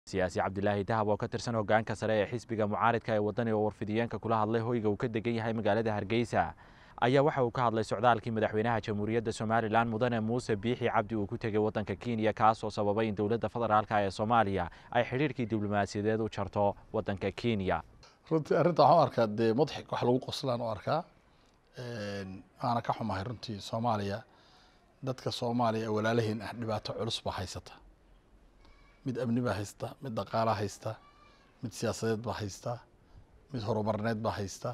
siyaasi cabdilaahi dahab oo ka tirsan hoggaanka sare ee xisbiga mucaaridka ee wadani oo warfidiyeenka kula hadlay hoyga uu ka degan yahay magaalada Hargeysa ayaa waxa uu ka hadlay socdaalkii madaxweynaha Jamhuuriyadda Soomaaliland mudane Muuse Biixi Cabdi uu ku tagay wadanka Kenya kaas oo sababay in dawladda federaalka ee Soomaaliya ay xiriirkii diblomaasiyadeed u jarto wadanka Kenya. runtii arrinta waxaan arkaa dee madax wax lagu qoslaan oo arkaa aana ka xumahay runtii Soomaaliya dadka Soomaaliya walaalaheena ah dhibaato culus ba haysata mid amni ba haysta mid dhaqaale haysta mid siyaasadeed ba haysta mid horumarneed ba haysta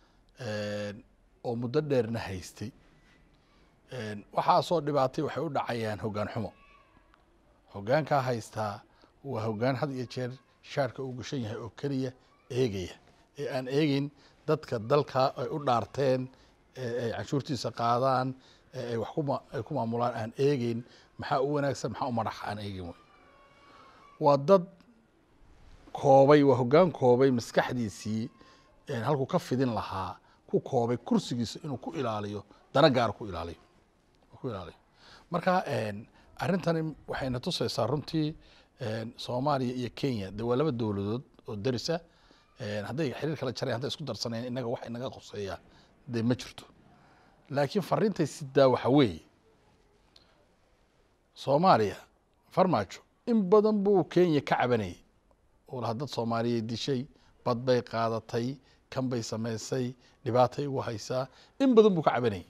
oo muddo dheerna haystay waxa soo dhibaatay waxay u dhacayaan hoggaan xumo hoggaanka haysta waa hoggaan had iyo jeer shaarka uu gashan yahay oo kaliya eegaya ee aan eegin dadka dalka ay u dhaarteen ay cashuurtiisa qaadaan ay wax ku maamulaan aan eegin maxaa u wanaagsan maxaa u madax aan eegin waa dad koobay waa hoggaan koobay maskaxdiisii halku ka fidin lahaa ku koobay kursigiisa inuu ku ilaaliyo dana gaar ku ilaaliyo marka arrintan waxayna tusaysaa runtii Soomaaliya iyo Kenya waa laba dawladood oo darisa hadday xiriir kala jareen hadday isku darsaneen inaga wax inaga qoseeya de ma jirto laakiin fariintay sidaa waxa weeye Soomaaliya farmaajo in badan buu Kenya ka cabanayay oo dad Soomaaliyeed dishay bad bay qaadatay kan bay sameysay dhibaatay ugu haysaa in badan buu ka cabanayay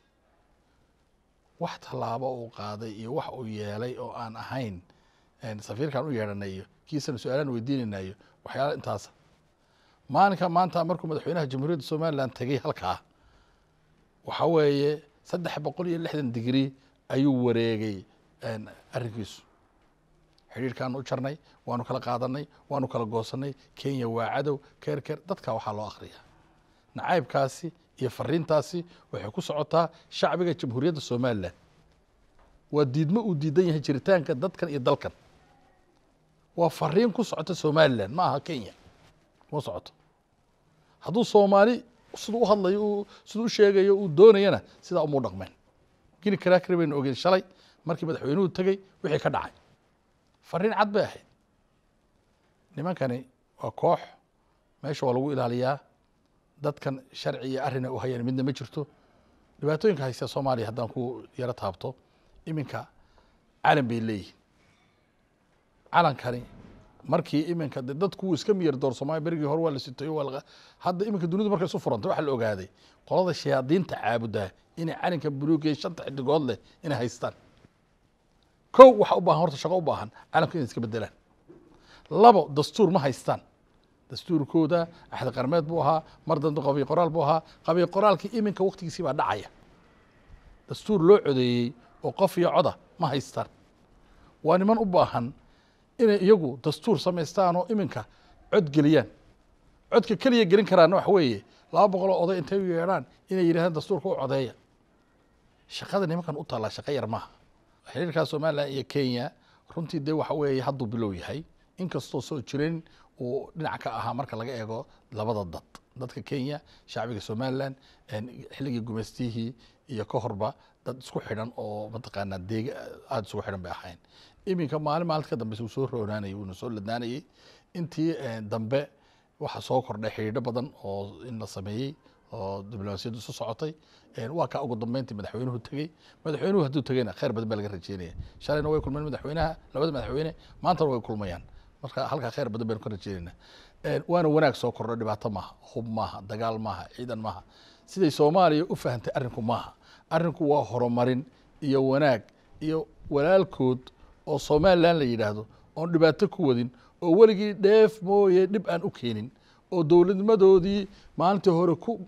wax talaabo uu qaaday iyo wax uu yeelay oo aan ahayn safiirkan u yeedhanayo kiisana su'aalan weydiinaynayo waxyaalo intaas maalinka maanta markuu madaxweynaha Jamhuuriyadda Soomaaliland tagay halkaa waxa weeye 360 degree ayuu wareegay arrinkiisu xiriirkan u jarnay waanu kala qaadanay waanu kala goosanay Kenya waa cadow keer dadka waxa loo akhriyaa nacaybkaasi iyo fariintaasi waxay ku socotaa shacbiga Jamhuuriyadda Soomaaliland waa diidmo uu diidan yahay jiritaanka dadkan iyo dalkan waa fariin ku socota Soomaaliland ma aha Kenya ma socoto hadduu Soomaali sidoo u hadlayo sidoo u sheegayo uu doonayana sida uu dhaqmeen gini karaakri baynu ogeyn shalay markii madaxweynuhu tagay wixii ka dhacay fariin cad bay ahayd nimankani waa koox meesha waa lagu ilaaliyaa dadkan sharci iyo arrin u hayaan midna ma jirto dhibaatooyinka haysta Soomaaliya haddaan ku yara taabto iminka caalam bay leeyihiin calankani markii iminka dadku iska miyir door Soomaaliya berigii hore waa la sitayo waa hadda iminka dunidu markay isu furantay waxa la ogaaday qolada shayaadiinta caabuda inay calanka buluugay shanta xidigood leh inay haystaan kow waxa u baahan horta shaqo u baahan calanka inay iska bedelaan labo dastuur ma haystaan dastuurkooda axad qarmeed buu ahaa mar danbe qabiil qoraal buu ahaa qabiil qoraalkii iminka waqtigiisii baa dhacaya dastuur loo codeeyay oo qof iyo coda ma haystaan waa niman u baahan inay iyagu dastuur samaystaan oo iminka cod geliyaan codka kaliya gelin karaan wax weeye 200 oday intay u yeedhaan inay yiraahdaan dastuurka u codeeya shaqada nimankan u taala shaqo yar maaha xiriirka Soomaaliland iyo Kenya runtii de waxa weeye hadduu bilow yahay inkastoo soo jireen oo dhinac ka ahaa marka laga eego labada dadka Kenya shacbiga Soomaaliland xilligii gumeystihii iyo ka horba dad isku xidhan oo mataqaanaa deeg aad isku xidhan bay ahayn iminka maalinta dambe soo roonaanay uu soo ladnaanay intii dambe waxa soo kordhay xiriir badan oo in la sameeyay oo diblomaasiyaddu soo socotay waa ka ugu dambeyntii madaxweynuhu tagay madaxweynuhu hadduu tagayna khayr badan baa laga rajeynaya shalayna way kulmeen madaxweynaha labada madaxweyne maanta way kulmayaan marka halka khayr badan baynu ka rajeynaynaa waana wanaag soo kordhay dhibaato maaha hub maaha dagaal maaha ciidan maaha siday Soomaaliya u fahantay arrinku maaha arrinku waa horumarin iyo wanaag iyo walaalkood oo Soomaaliland la yiraahdo oo dhibaato ku wadin oo waligii dheef mooye dhib aan u keenin oo dawladnimadoodii maalintii hore ku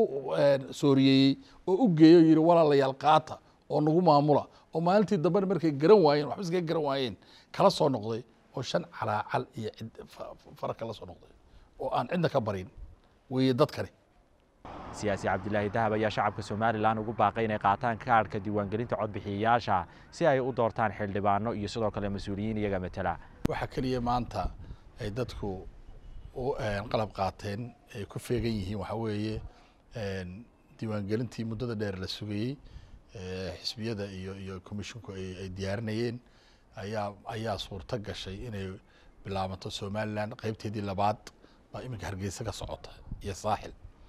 sooriyay oo u geeyo yiri walaalayaal qaata oo nagu maamula oo maalintii dambe markay garan waayeen waxba iska garan waayeen kala soo noqday oo shan calaacal iyo faraq kala soo noqday oo aan cidna ka barin way dadkani siyaasi cabdilaahi dahab ayaa shacabka Soomaaliland ugu baaqay inay qaataan kaarka diiwaangelinta codbixiyayaasha si ay u doortaan xildhibaano iyo sidoo kale mas'uuliyiin iyaga matala waxa kaliya maanta ay dadku oo qalab qaateen ay ku feegan yihiin waxa weeye diiwaangelintii muddada dheer la sugayay xisbiyada iyo commissionku ay diyaarinayeen ayaa suurta gashay inay bilaabato Somaliland qaybteedii labaad baa iminka Hargeysa ka socota iyo saaxil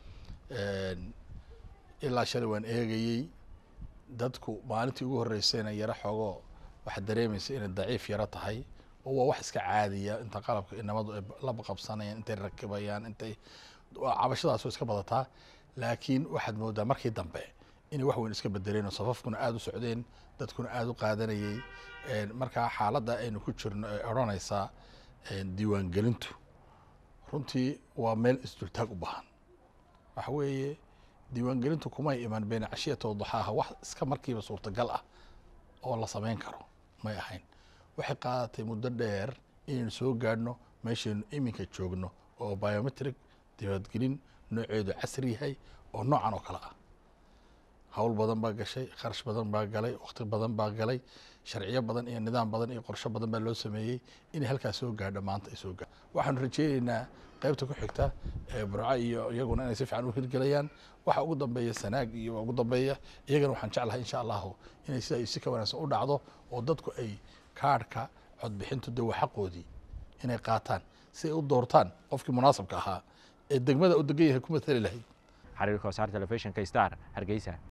ilaa shalay waan eegayay dadku maalintii ugu horeysayna yara xogo waxa dareemaysa inay daciif yara tahay oo waa wax iska caadiya inta qalabka inamadu ay la qabsanayaan intay rakibayaan intay cabashadaas oo iska badataa laakiin waxaad moodaa markii dambe inay wax weyn iska bedeleen oo safafkuna aad u socdeen dadkuna aad u qaadanayay markaa xaaladda aynu ku jirno ay odhanaysaa diiwaangelintu runtii waa meel isdultaag u baahan waxa weeye diiwaangelintu kumay iman bayna cashiyata wadaxaaha wax iska markiiba suurtagal ah oo la samayn karo may ahayn waxay qaadatay muddo dheer inaynu soo gaadhno meeshaynu iminka joogno oo biometric diiwaangelin nooceedu casri yahay oo noocan oo kale ah hawl badan baa gashay kharash badan baa galay waqti badan baa galay sharciyo badan iyo nidaam badan iyo qorshe badan baa loo sameeyey inay halkaas soo gaadho maanta ay soo gaadho waxaanu rajaynaynaa qaybta ku xigta Burco iyo iyaguna inay si fiican u hirgelayaan waxa ugu dambeeya Sanaag iyo ugu dambeeya iyagana waxaan jeclahay insha Allah inay si ka wanaagsan u dhacdo oo dadku ay kaarka codbixintu dee xaqoodii inay qaataan si ay u doortaan qofkii munaasabka ahaa ee degmada u degan yahay ku matali lahayd xariirka wasaarta telefishinka Star Hargeysa